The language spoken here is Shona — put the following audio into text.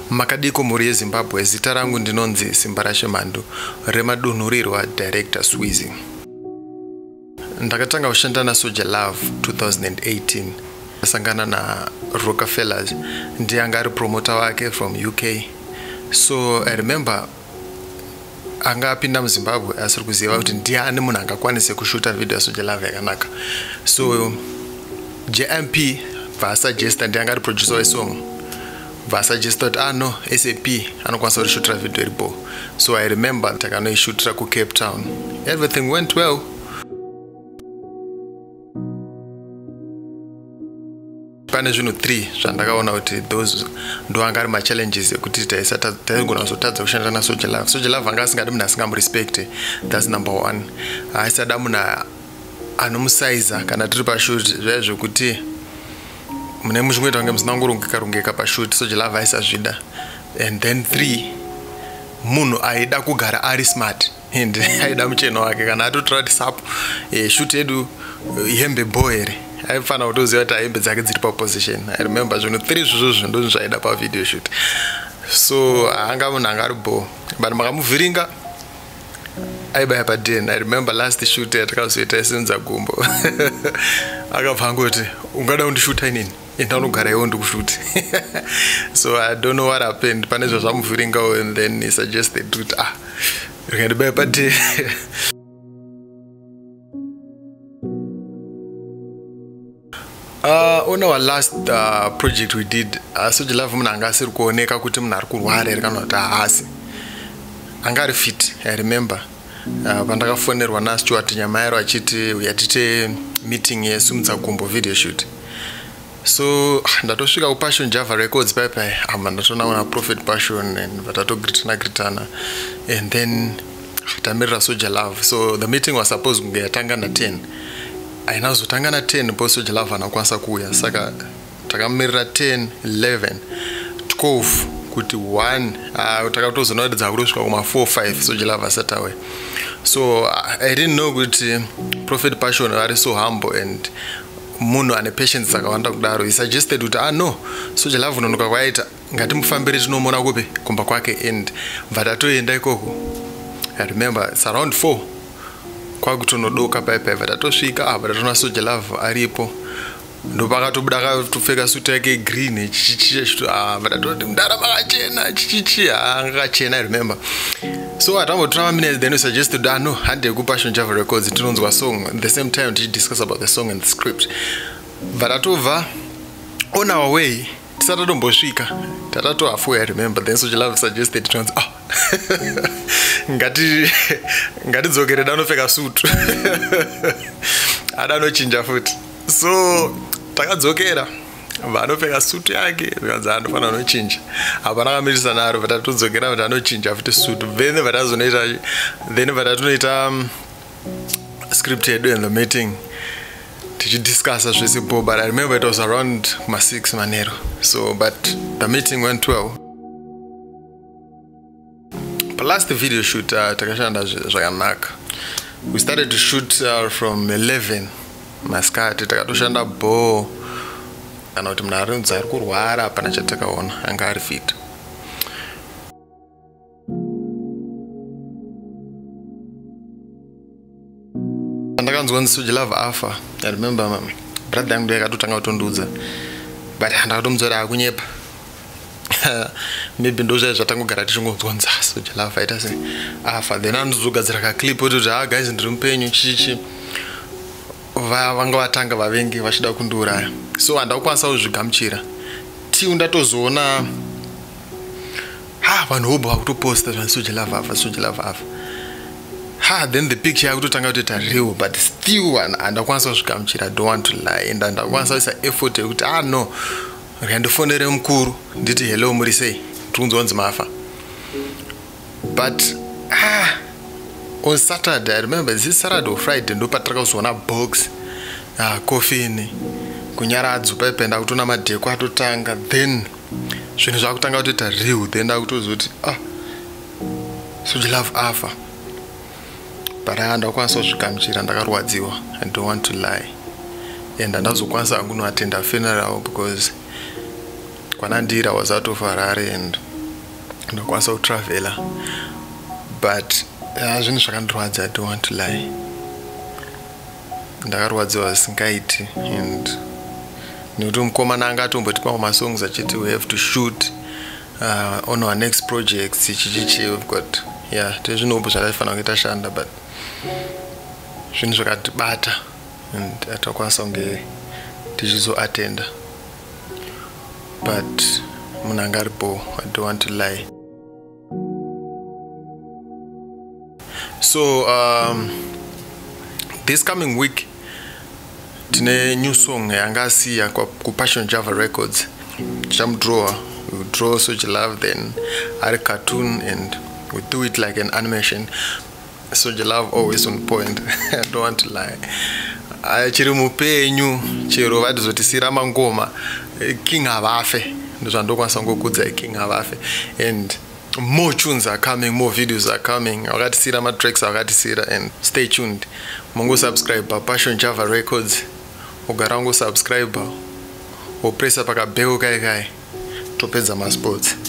Makadiko muri yeZimbabwe, zita rangu ndinonzi Simbarashe Mhandu, remadunhurirwa director Sweezy. Ndakatanga kushanda naSoldier Love 2018. Sangana na Rockefellers, ndiye anga ari promoter wake from UK. So I remember anga apinda muZimbabwe asiri kuziva kuti ndiani munhu angakwanise kushuta video yaSoldier Love yakanaka. So JMP vasuggesta ndiye anga ari producer wesong. Vasuggesta kuti no SAP anokwanisa kurishutira video iripo. So I remember takanoishutira ku Cape Town. Everything went well. Pane zvinhu 3 zvandakaona kuti those ndo anga ari machallenges ekuti taigona kuzotadza kushanda naSoldier Love. Soldier Love anga asingadi munhu asingamurespecte, that's number 1. Aisada munhu anomusaiza kana tiri pashoot zvaya zvokuti mune muchimwe tange musinangorongeka pashoot. Soldier Love aisazvida. And then 3, munhu aida kugara ari smart and aida mucheno wake kana atotora kuti sapo shoot yedu ihembe boere aifana kutoziva kuti hembe dzake dziri paposition. I remember zvinhu 3 zvozvo ndo zvaida pavideo shoot. So anga munhu anga ari bo but makamuvhiringa aibaya pa10. I remember last shoot yatakazoita isenza gumbo akabva angoti ungada kundishuta inini enda unogara iwo ndikushuti. So I don't know what happened. Pane zvamuvhiringa and then he suggested kuti rikandibaya pa10. On our last project we did, Soldier Love munhu anga asiri kuoneka kuti munhu ari kurwara ere kana kuti haasi. Anga ari fit. I remember pandakafonerwa naStuart Nyamairo achiti uyatite meeting yeSumudza Gumbo video shoot. So ndatosvika kuPassion Java Records paipai ndatoona na Prophet Passion and vatatogritana and then tamirira Soldier Love. So the meeting was supposed kunge yatanga na 10. Ainazotanga na 10 bo Soldier Love anakwanisa kuuya. Saka takamirira 10, 11, 12 kuti 1 takatozonoratidza kuti kusvika kuma 4, 5 Soldier Love asati auya. So I didn't know kuti Prophet Passion ari so humble and munhu ane patience dzakawanda kudaro. He suggested kuti no Soldier Love unonoka kwaita ngatimufambire tinomona kupi kumba kwake and vatatoenda ikoko. I remember it's around 4 kwakutonodoka paipai vatatosvika vatatoona Soldier Love aripo. Ndo pakatobuda akatopfeka suit yake green chichicha vatatoti ndarama akachena chichicha angachena. I remember. So atambotora minutes then we suggested no hande kuPassion Java Records tinonzwa song at the same time to discuss about the song and the script. Vatatova on our way tisatombosvika tatato halfway. I remember then Soldier Love suggested trans ngatidzokere danopfeka suit adanochinja futi. So takadzokera vanopfeka suit yake vikanzi anofana nochinja hapana kamirisa naro vatatodzokera vatanochinja futi suit then vatatonoita script yedu in the meeting tichidiscussa zvesipo. But I remember it was around 6 manero. So but the meeting went well. Last video shoot takashanda zvakanaka. We started to shoot from 11 maskati takatoshanda bo kana kuti munhu arinzi ari kurwara hapana chatakaona anga ari fit. Ndakanzwa Soldier Love afa. I remember brother yangu yakatotanga kutondudza but ndakatomuzora akunyepa. Maybe ndozva zvatangogara tichingonzwa Soldier Love aita sei afa. Then andozogadzira ka clip kuti guys ndiri mupenyu chichi vanga vatanga vavengi vachida kundiuraya. So handakukwanisa kuzvigamuchira tiu ndatozoona vanhu vobva vakutoposta zvanzi Soldier Love afa Soldier Love afa. Then the picture yakutotanga kutoita real but still handakukwanisa kuzvigamuchira. I don't want to lie and handakukwanisa kuisa effort yekuti no rikandifonere mukuru nditi hello muri sei tikunzwa nzi mafa. But on Saturday, I remember this Saturday or Friday ndo patakazona box coffee kunyaradzwa paipai ndakutona madheko atotanga then zvinhu zvakutanga kutoita real then ndakutozoti Soldier Love afa. But ndakukwanisa kuzvigamuchira ndakarwadziwa. I don't want to lie and handazokwanisa kunoattenda funeral because Kwanandira was out of Harare and ndakwanisa kutravela, but zvinhu zvakandirwadza, I don't want to lie. Ndakarwadziwa zvisingaiti, and nekuti mukomana anga atombotipa masongs achiti we have to shoot on our next projects chichichi, we've got tezvinobva zvakafanira kuita shanda, but zvinhu zvakatibata and atakwanisa kunge tichizoatenda, but munhu anga aripo, I don't want to lie. So this coming week tine new song yangasiya ku Passion Java Records. We draw Such Love, then add a cartoon, and we do it like an animation. Such Love always on point. I don't want to lie. Chiri mupenyu chero vatizotisira mangoma King Havafe ndozvandokwanisa ngokudza King Havafe, and more tunes are coming, more videos are coming. Vakatisira matracks vakatisira, and stay tuned. Mungo subscribe Passion Java Records, ugara ungo subscribe, upressa pakabheko kai topedza masports.